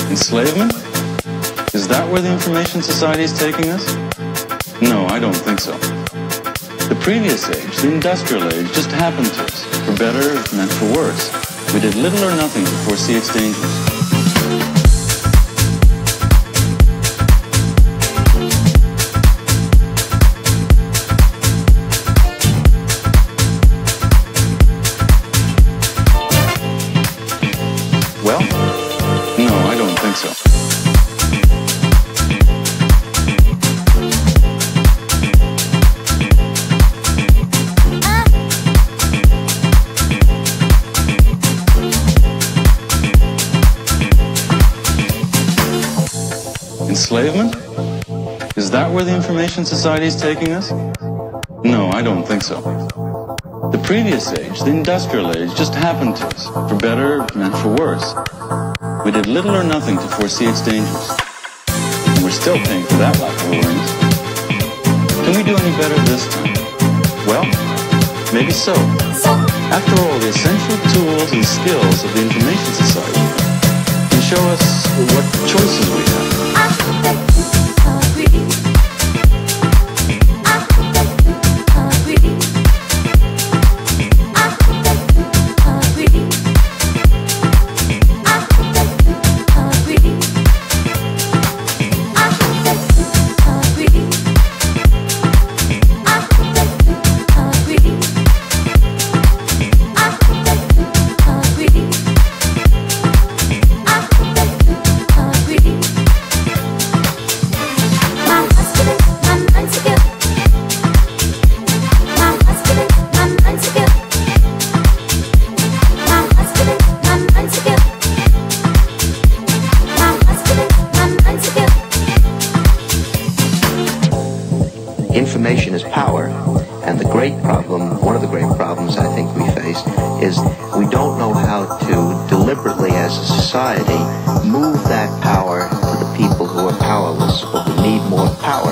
Enslavement? Is that where the information society is taking us? No, I don't think so. The previous age, the industrial age, just happened to us, for better and for worse. We did little or nothing to foresee its dangers. Well, no, I don't think so. Enslavement? Is that where the information society is taking us? No, I don't think so. The previous age, the industrial age, just happened to us, for better and for worse. We did little or nothing to foresee its dangers. And we're still paying for that lack of awareness. Can we do any better this time? Well, maybe so. After all, the essential tools and skills of the information society can show us what choices we have. Information is power, and the great problem, one of the great problems I think we face, is we don't know how to deliberately as a society move that power to the people who are powerless or who need more power.